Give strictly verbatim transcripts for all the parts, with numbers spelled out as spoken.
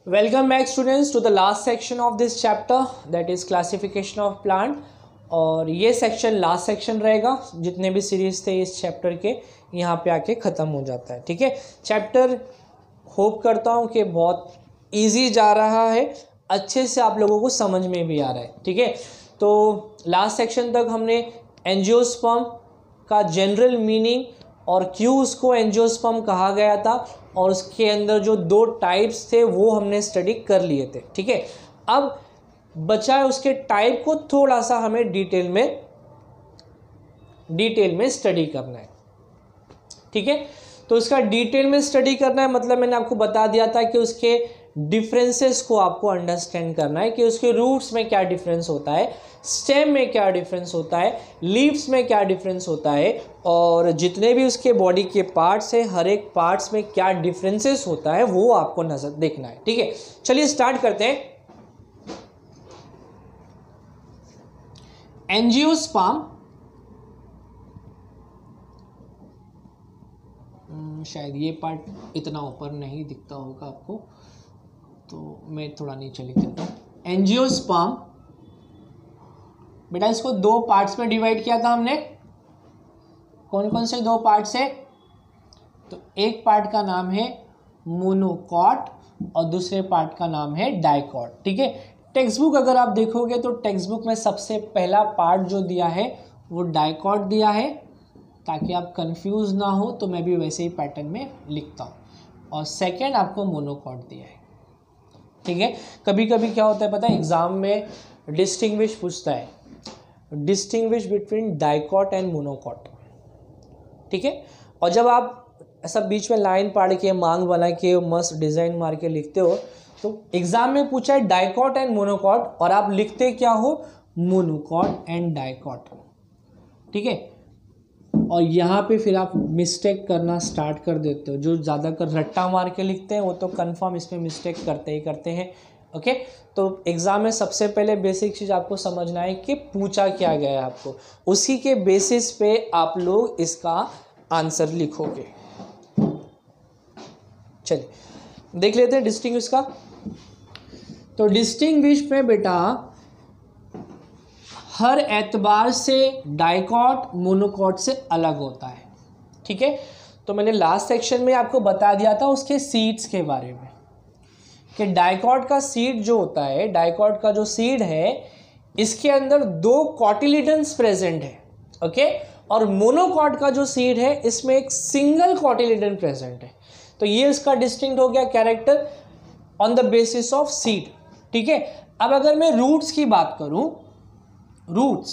Welcome back students to the last section of this chapter, that is classification of plant। और ये section last section रहेगा, जितने भी series थे इस चैप्टर के यहाँ पे आके ख़त्म हो जाता है। ठीक है, चैप्टर होप करता हूँ कि बहुत इजी जा रहा है, अच्छे से आप लोगों को समझ में भी आ रहा है। ठीक है, तो लास्ट सेक्शन तक हमने एंजियोस्पर्म का जनरल मीनिंग और क्यों उसको एंजियोस्पर्म कहा गया था और उसके अंदर जो दो टाइप्स थे वो हमने स्टडी कर लिए थे। ठीक है, अब बचा है उसके टाइप को थोड़ा सा हमें डिटेल में डिटेल में स्टडी करना है। ठीक है, तो इसका डिटेल में स्टडी करना है मतलब मैंने आपको बता दिया था कि उसके डिफरेंसेस को आपको अंडरस्टैंड करना है कि उसके रूट्स में क्या डिफरेंस होता है, स्टेम में क्या डिफरेंस होता है, लीव्स में क्या डिफरेंस होता है, और जितने भी उसके बॉडी के पार्ट्स हैं हर एक पार्ट्स में क्या डिफरेंसेस होता है वो आपको नजर देखना है। ठीक है, चलिए स्टार्ट करते हैं। एंजियोस्पर्म, शायद ये पार्ट इतना ऊपर नहीं दिखता होगा आपको, तो मैं थोड़ा नीचे लिख देता हूँ। एंजियोस्पर्म बेटा इसको दो पार्ट्स में डिवाइड किया था हमने। कौन कौन से दो पार्ट्स है? तो एक पार्ट का नाम है मोनोकॉट और दूसरे पार्ट का नाम है डाइकॉट। ठीक है, टेक्स्ट बुक अगर आप देखोगे तो टेक्स्ट बुक में सबसे पहला पार्ट जो दिया है वो डाइकॉट दिया है, ताकि आप कंफ्यूज ना हो तो मैं भी वैसे ही पैटर्न में लिखता हूँ, और सेकेंड आपको मोनोकॉट दिया है। ठीक है, कभी कभी क्या होता है पता है, एग्जाम में डिस्टिंग्विश पूछता है, distinguish between dicot and monocot. ठीक है, और जब आप ऐसा बीच में लाइन पढ़ के मांग बना के मस्त डिजाइन मार के लिखते हो तो एग्जाम में पूछा है डाइकॉट एंड मोनोकॉट और आप लिखते क्या हो, मोनोकॉट एंड डाइकॉट। ठीक है, और यहाँ पे फिर आप मिस्टेक करना स्टार्ट कर देते हो। जो ज़्यादातर रट्टा मार के लिखते हैं वो तो कंफर्म इसमें मिस्टेक करते ही करते हैं। ओके, तो एग्ज़ाम में सबसे पहले बेसिक चीज़ आपको समझना है कि पूछा क्या गया है आपको, उसी के बेसिस पे आप लोग इसका आंसर लिखोगे। चलिए देख लेते हैं डिस्टिंग्विश का। तो डिस्टिंग्विश में बेटा हर एतबार से डाइकॉट मोनोकॉट से अलग होता है। ठीक है, तो मैंने लास्ट सेक्शन में आपको बता दिया था उसके सीड्स के बारे में कि डाइकॉट का सीड जो होता है, डाइकॉट का जो सीड है इसके अंदर दो कॉटिलिडन्स प्रेजेंट है। ओके, और मोनोकॉट का जो सीड है इसमें एक सिंगल कॉटिलिडन प्रेजेंट है। तो ये इसका डिस्टिंक्ट हो गया character on the basis of seed. ठीक है, अब अगर मैं रूट्स की बात करूं, रूट्स,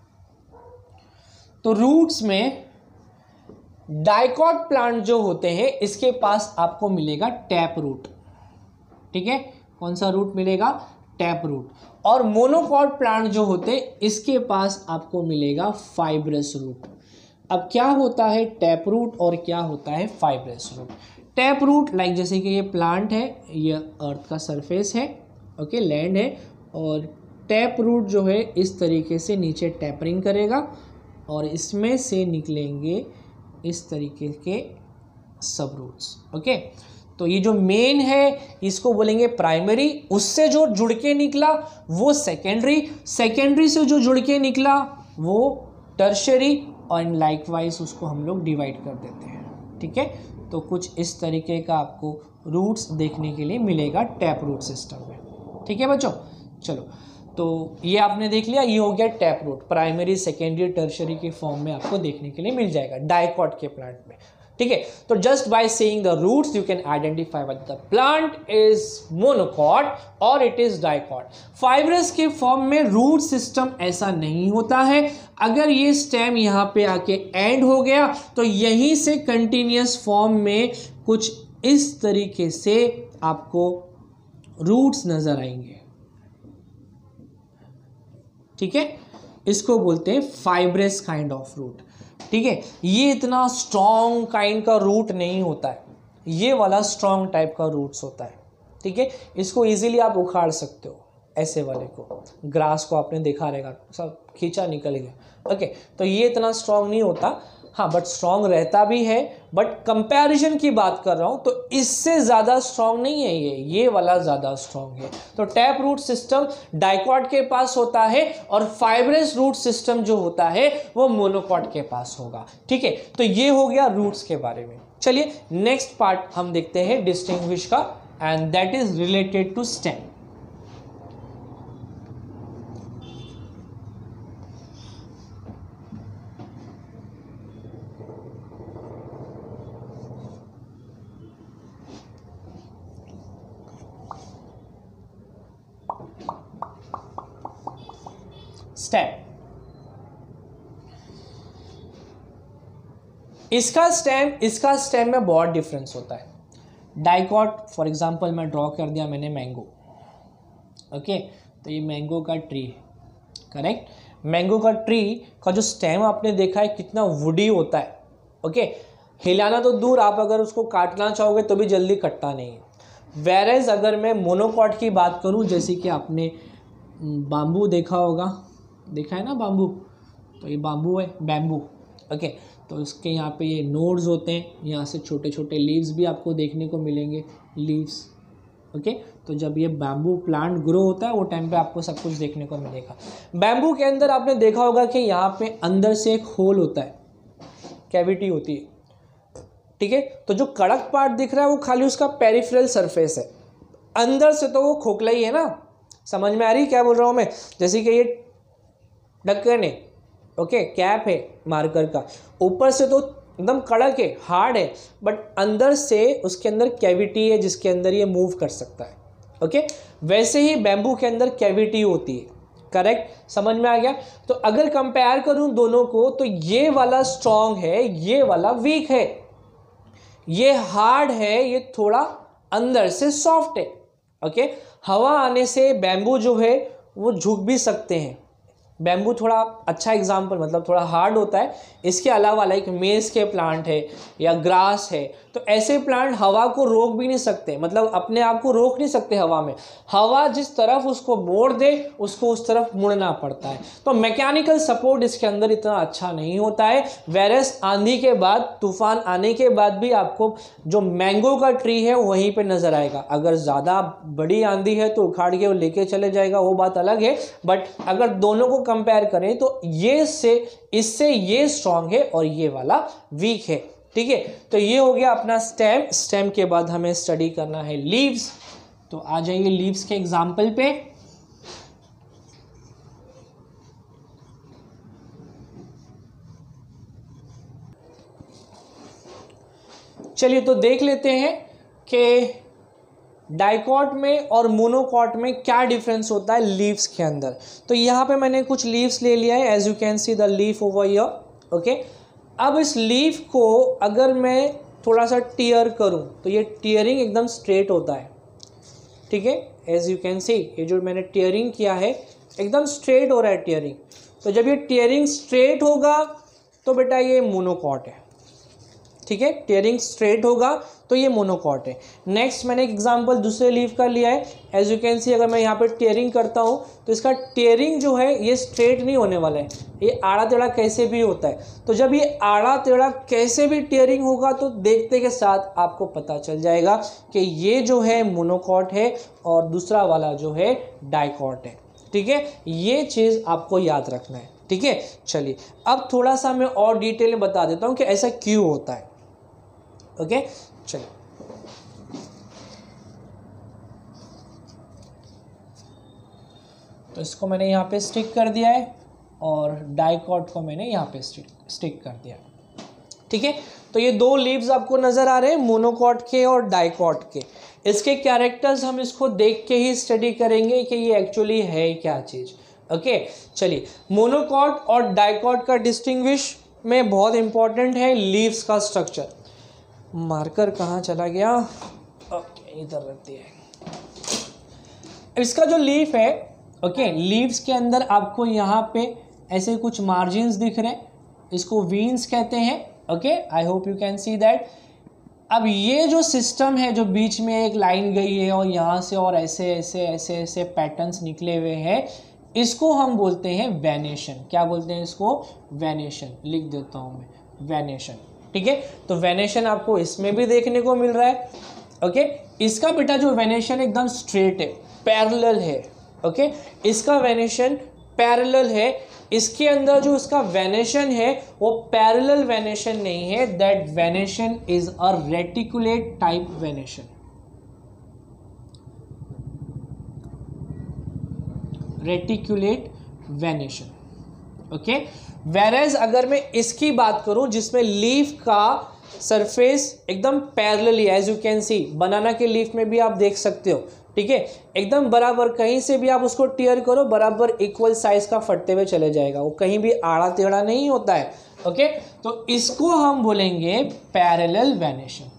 तो रूट्स में डाइकॉट प्लांट जो होते हैं इसके पास आपको मिलेगा टैप रूट। ठीक है, कौन सा रूट मिलेगा? Tap root. और मोनोकॉट प्लांट जो होते हैं इसके पास आपको मिलेगा फाइब्रस रूट। अब क्या होता है टैप रूट और क्या होता है fibrous root? Tap root like जैसे कि ये प्लांट है, ये अर्थ का सरफेस है, ओके, लैंड है, और टैप रूट जो है इस तरीके से नीचे टैपरिंग करेगा और इसमें से निकलेंगे इस तरीके के सब रूट्स। ओके, तो ये जो मेन है इसको बोलेंगे प्राइमरी, उससे जो जुड़ के निकला वो सेकेंडरी, सेकेंडरी से जो जुड़ के निकला वो टर्शरी, और लाइकवाइज उसको हम लोग डिवाइड कर देते हैं। ठीक है, तो कुछ इस तरीके का आपको रूट्स देखने के लिए मिलेगा टैप रूट सिस्टम में। ठीक है बच्चों, चलो तो ये आपने देख लिया, ये हो गया tap root, primary secondary tertiary के फॉर्म में आपको देखने के लिए मिल जाएगा डाइकॉट के प्लांट में। ठीक है, तो just by saying the roots you can identify whether the plant is monocot और इट इज डाइकॉट। फाइब्रस के फॉर्म में रूट सिस्टम ऐसा नहीं होता है। अगर ये स्टेम यहाँ पे आके एंड हो गया तो यहीं से कंटिन्यूस फॉर्म में कुछ इस तरीके से आपको रूट्स नजर आएंगे। ठीक है, इसको बोलते हैं फाइब्रस काइंड ऑफ रूट। ठीक है, ये इतना स्ट्रॉन्ग काइंड का रूट नहीं होता है, ये वाला स्ट्रॉन्ग टाइप का रूट्स होता है। ठीक है, इसको इजीली आप उखाड़ सकते हो, ऐसे वाले को, ग्रास को आपने देखा रहेगा सब खींचा निकल गया। ओके, तो ये इतना स्ट्रॉन्ग नहीं होता, हाँ बट स्ट्रॉन्ग रहता भी है, बट कंपैरिजन की बात कर रहा हूँ तो इससे ज़्यादा स्ट्रॉन्ग नहीं है ये ये वाला ज़्यादा स्ट्रॉन्ग है। तो टैप रूट सिस्टम डाइकॉट के पास होता है और फाइब्रस रूट सिस्टम जो होता है वो मोनोकॉट के पास होगा। ठीक है, तो ये हो गया रूट्स के बारे में। चलिए नेक्स्ट पार्ट हम देखते हैं डिस्टिंग्विश का, and that is related to stem. Stem, इसका स्टेम इसका स्टेम में बहुत डिफरेंस होता है। डाइकॉट फॉर एग्जांपल मैं ड्रॉ कर दिया मैंने मैंगो, ओके, तो ये मैंगो का ट्री है, करेक्ट। मैंगो का ट्री का जो स्टेम आपने देखा है कितना वुडी होता है, ओके, हिलाना तो दूर, आप अगर उसको काटना चाहोगे तो भी जल्दी कटता नहीं है। वेरेज अगर मैं मोनोकॉट की बात करूं, जैसे कि आपने बाम्बू देखा होगा, देखा है ना बाम्बू, तो ये बाम्बू है, बैम्बू, ओके, तो इसके यहाँ पे ये नोड्स होते हैं, यहाँ से छोटे छोटे लीव्स भी आपको देखने को मिलेंगे, लीव्स, ओके। तो जब ये बैम्बू प्लांट ग्रो होता है वो टाइम पे आपको सब कुछ देखने को मिलेगा। बैम्बू के अंदर आपने देखा होगा कि यहाँ पे अंदर से एक होल होता है, कैविटी होती है, ठीक है। तो जो कड़क पार्ट दिख रहा है वो खाली उसका पेरिफेरल सरफेस है, अंदर से तो वो खोखला ही है ना। समझ में आ रही क्या बोल रहा हूँ मैं? जैसे कि ये ढक्कन है, ओके, कैप है मार्कर का, ऊपर से तो एकदम कड़क है, हार्ड है, बट अंदर से उसके अंदर कैविटी है जिसके अंदर ये मूव कर सकता है, ओके। वैसे ही बैम्बू के अंदर कैविटी होती है, करेक्ट, समझ में आ गया। तो अगर कंपेयर करूं दोनों को तो ये वाला स्ट्रॉन्ग है, ये वाला वीक है, ये हार्ड है, ये थोड़ा अंदर से सॉफ्ट है, ओके। हवा आने से बैम्बू जो है वो झुक भी सकते हैं। बैम्बू थोड़ा अच्छा एग्जाम्पल, मतलब थोड़ा हार्ड होता है। इसके अलावा लाइक मेज के प्लांट है या ग्रास है, तो ऐसे प्लांट हवा को रोक भी नहीं सकते, मतलब अपने आप को रोक नहीं सकते हवा में। हवा जिस तरफ उसको मोड़ दे उसको उस तरफ मुड़ना पड़ता है। तो मैकेनिकल सपोर्ट इसके अंदर इतना अच्छा नहीं होता है। वेरस आंधी के बाद, तूफान आने के बाद भी आपको जो मैंगो का ट्री है वहीं पे नजर आएगा। अगर ज़्यादा बड़ी आंधी है तो उखाड़ के वो लेके चले जाएगा, वो बात अलग है। बट अगर दोनों को कंपेयर करें तो ये से इससे ये स्ट्रांग है और ये वाला वीक है, ठीक है। तो ये हो गया अपना स्टेम। स्टेम के बाद हमें स्टडी करना है लीव्स। तो आ जाइए लीव्स के एग्जाम्पल पे। चलिए तो देख लेते हैं कि डाइकॉट में और मोनोकॉट में क्या डिफरेंस होता है लीव्स के अंदर। तो यहाँ पे मैंने कुछ लीव्स ले लिया है, as you can see the leaf over here, okay. अब इस लीफ को अगर मैं थोड़ा सा टीयर करूँ तो ये टीयरिंग एकदम स्ट्रेट होता है, ठीक है, एज यू कैन सी। ये जो मैंने टीयरिंग किया है एकदम स्ट्रेट हो रहा है टीयरिंग। तो जब ये टीयरिंग स्ट्रेट होगा तो बेटा ये मोनोकॉट है, ठीक है। टीयरिंग स्ट्रेट होगा तो ये मोनोकॉट है। नेक्स्ट मैंने एक एग्जांपल दूसरे लीफ का लिया है, एज यू कैन सी। अगर मैं यहाँ पे टीयरिंग करता हूँ तो इसका टीयरिंग जो है ये स्ट्रेट नहीं होने वाला है, ये आड़ा टेढ़ा कैसे भी होता है। तो जब ये आड़ा टेढ़ा कैसे भी टीयरिंग होगा तो देखते के साथ आपको पता चल जाएगा कि ये जो है मोनोकॉट है और दूसरा वाला जो है डाइकॉट है, ठीक है। ये चीज़ आपको याद रखना है, ठीक है। चलिए अब थोड़ा सा मैं और डिटेल में बता देता हूँ कि ऐसा क्यों होता है, ओके। चलिए तो इसको मैंने यहाँ पे स्टिक कर दिया है और डाइकॉट को मैंने यहाँ पे स्टिक स्टिक कर दिया है, ठीक है। तो ये दो लीव्स आपको नजर आ रहे हैं, मोनोकॉट के और डाइकॉट के। इसके कैरेक्टर्स हम इसको देख के ही स्टडी करेंगे कि ये एक्चुअली है क्या चीज़, ओके। चलिए मोनोकॉट और डाइकॉट का डिस्टिंग्विश में बहुत इंपॉर्टेंट है लीव्स का स्ट्रक्चर। मार्कर कहाँ चला गया? ओके इधर रखती है। इसका जो लीफ है, ओके, लीव्स के अंदर आपको यहाँ पे ऐसे कुछ मार्जिन्स दिख रहे हैं, इसको वीन्स कहते हैं, okay. I hope you can see that. अब ये जो सिस्टम है जो बीच में एक लाइन गई है और यहाँ से और ऐसे ऐसे ऐसे ऐसे पैटर्न्स निकले हुए हैं, इसको हम बोलते हैं वेनेशन। क्या बोलते हैं इसको? वेनेशन। लिख देता हूँ मैं, वेनेशन। ठीक है, तो वेनेशन आपको इसमें भी देखने को मिल रहा है। ओके, इसका बेटा जो वेनेशन एकदम स्ट्रेट है, पैरेलल है। ओके, इसका वेनेशन पैरेलल है। इसके अंदर जो इसका वेनेशन है वो पैरेलल वेनेशन नहीं है, that venation is a reticulate type venation. Reticulate venation. Okay, whereas अगर मैं इसकी बात करूं जिसमें लीफ का सरफेस एकदम parallelly, as you can see, banana के लीफ में भी आप देख सकते हो। ठीक है, एकदम बराबर, कहीं से भी आप उसको टीयर करो बराबर इक्वल साइज का फटते हुए चले जाएगा, वो कहीं भी आड़ा टेढ़ा नहीं होता है। ओके, तो इसको हम बोलेंगे पैरेलल वेनेशन।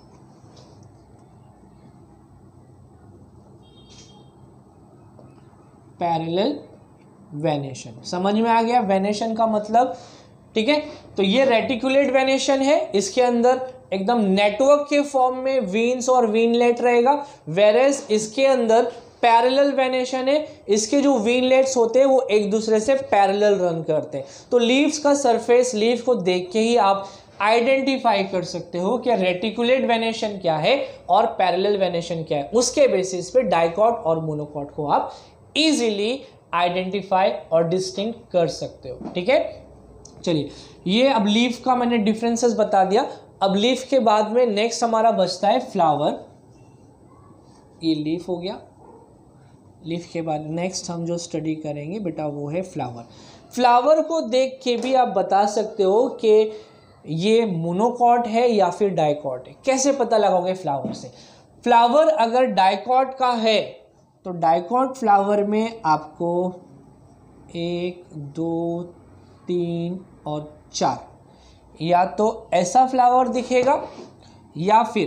पैरेलल वेनेशन समझ में आ गया, वेनेशन का मतलब। ठीक है, तो ये रेटिकुलेट वेनेशन है, इसके अंदर एकदम नेटवर्क के फॉर्म में वीन्स और वीनलेट रहेगा, वेरेस इसके अंदर पैरेलल वेनेशन है, इसके जो वीनलेट्स होते हैं वो एक दूसरे से पैरेलल रन करते हैं। तो लीव्स का सरफेस, लीफ को देख के ही आप आइडेंटिफाई कर सकते हो कि रेटिकुलेट वेनेशन क्या है और पैरेलल वेनेशन क्या है। उसके बेसिस पे डाइकॉट और मोनोकॉट को आप इजीली आइडेंटिफाई और डिस्टिंक्ट कर सकते हो। ठीक है, चलिए, ये अब लीफ का मैंने डिफरेंसेस बता दिया। अब लीफ के बाद में नेक्स्ट हमारा बचता है फ्लावर। ये लीफ हो गया। लीफ के बाद नेक्स्ट हम जो स्टडी करेंगे बेटा वो है फ्लावर। फ्लावर को देख के भी आप बता सकते हो कि ये मोनोकॉट है या फिर डाइकॉट है। कैसे पता लगाओगे फ्लावर से? फ्लावर अगर डाइकॉट का है तो डाइकॉट फ्लावर में आपको एक, दो, तीन और चार, या तो ऐसा फ्लावर दिखेगा या फिर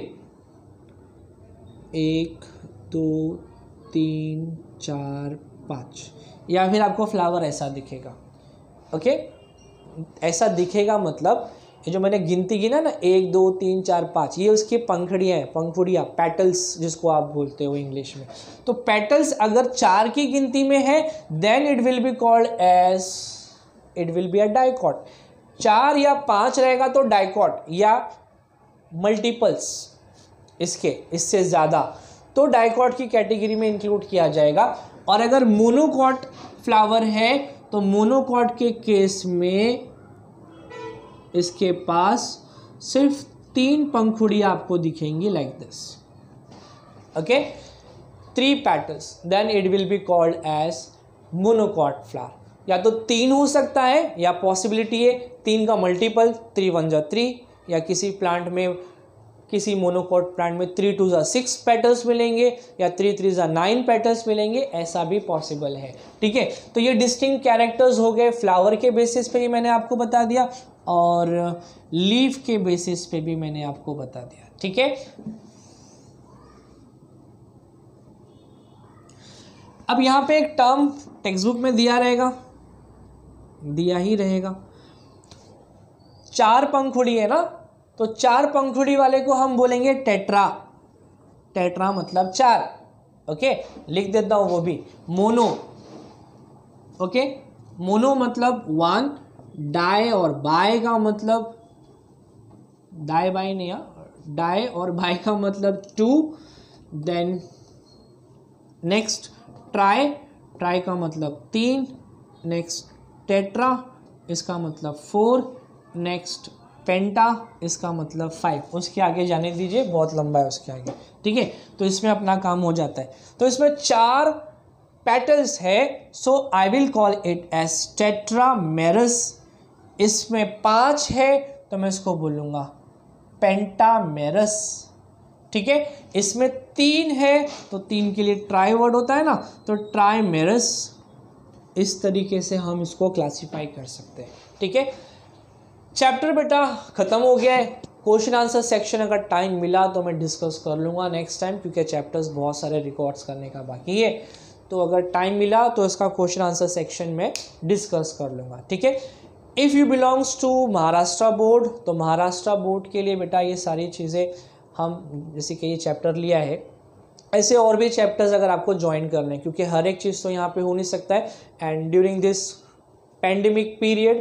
एक, दो, तीन, चार, पाँच, या फिर आपको फ्लावर ऐसा दिखेगा। ओके, ऐसा दिखेगा मतलब ये जो मैंने गिनती गिना ना, एक, दो, तीन, चार, पाँच, ये उसकी पंखड़ियाँ हैं, पंखुड़ियाँ, पेटल्स जिसको आप बोलते हो इंग्लिश में। तो पेटल्स अगर चार की गिनती में है then it will be called as, it will be a dicot. चार या पाँच रहेगा तो डाइकॉट, या मल्टीपल्स इसके इससे ज़्यादा तो डाइकॉट की कैटेगरी में इंक्लूड किया जाएगा। और अगर मोनोकॉट फ्लावर है तो मोनोकॉट के केस में इसके पास सिर्फ तीन पंखुड़ियाँ आपको दिखेंगी, like this. Okay, three petals, then it will be called as monocot flower. या तो तीन हो सकता है, या पॉसिबिलिटी है तीन का मल्टीपल, थ्री वन जा थ्री, या किसी प्लांट में, किसी मोनोकॉट प्लांट में थ्री टू जा सिक्स पेटल्स मिलेंगे, या थ्री थ्री जा नाइन पेटल्स मिलेंगे, ऐसा भी पॉसिबल है। ठीक है, तो ये डिस्टिंक्ट कैरेक्टर्स हो गए। फ्लावर के बेसिस पे ही मैंने आपको बता दिया और लीफ के बेसिस पे भी मैंने आपको बता दिया। ठीक है, अब यहाँ पे एक टर्म टेक्स्ट बुक में दिया रहेगा, दिया ही रहेगा, चार पंखुड़ी है ना, तो चार पंखुड़ी वाले को हम बोलेंगे टेट्रा। टेट्रा मतलब चार। ओके, लिख देता हूं वो भी। मोनो, ओके, मोनो मतलब वन, डाई और बाय का मतलब, डाई बाय नहीं, डाई और बाय का मतलब two. Then next tri, tri का मतलब तीन। नेक्स्ट टेट्रा, इसका मतलब फोर। नेक्स्ट पेंटा, इसका मतलब फाइव। उसके आगे जाने दीजिए, बहुत लंबा है उसके आगे। ठीक है, तो इसमें अपना काम हो जाता है। तो इसमें चार पेटल्स है, so I will call it as tetramerous. इसमें पांच है तो मैं इसको बोलूँगा पेंटामेरस। ठीक है, इसमें तीन है तो तीन के लिए ट्राई वर्ड होता है ना, तो ट्राइमेरस। इस तरीके से हम इसको क्लासिफाई कर सकते हैं। ठीक है, चैप्टर बेटा ख़त्म हो गया है। क्वेश्चन आंसर सेक्शन अगर टाइम मिला तो मैं डिस्कस कर लूँगा नेक्स्ट टाइम, क्योंकि चैप्टर्स बहुत सारे रिकॉर्ड्स करने का बाकी है। तो अगर टाइम मिला तो इसका क्वेश्चन आंसर सेक्शन में डिस्कस कर लूँगा। ठीक है, if you belongs to Maharashtra board, तो महाराष्ट्र बोर्ड के लिए बेटा ये सारी चीज़ें हम, जैसे कि ये चैप्टर लिया है, ऐसे और भी चैप्टर्स अगर आपको ज्वाइन करने हैं, क्योंकि हर एक चीज़ तो यहाँ पे हो नहीं सकता है। And during this pandemic period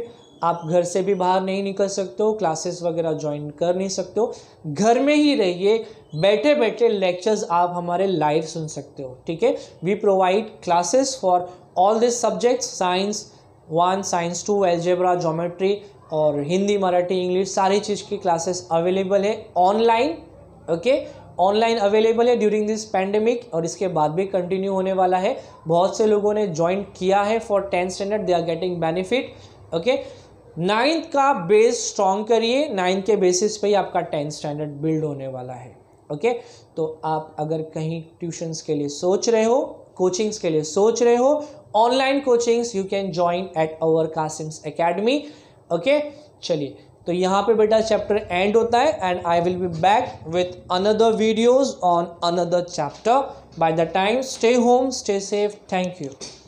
आप घर से भी बाहर नहीं निकल सकते हो, क्लासेस वगैरह ज्वाइन कर नहीं सकते हो, घर में ही रहिए, बैठे बैठे लेक्चर्स आप हमारे लाइव सुन सकते हो, ठीक है। We provide classes for all this subjects, science one, science two, algebra, geometry और हिंदी, मराठी, इंग्लिश, सारी चीज़ की क्लासेस अवेलेबल है ऑनलाइन, ओके। ऑनलाइन अवेलेबल है ड्यूरिंग दिस पैंडेमिक और इसके बाद भी कंटिन्यू होने वाला है। बहुत से लोगों ने ज्वाइन किया है for tenth standard, they are getting benefit, okay. Ninth का बेस स्ट्रॉन्ग करिए, नाइन्थ के बेसिस पे ही आपका टेंथ स्टैंडर्ड बिल्ड होने वाला है, ओके। तो आप अगर कहीं ट्यूशन्स के लिए सोच रहे हो, कोचिंग्स के लिए सोच रहे हो, online coachings you can join at our Kasim's academy, okay. चलिए, तो यहाँ पे बेटा चैप्टर एंड होता है end I will be back with another videos on another chapter. Bye the time stay home, stay safe, thank you.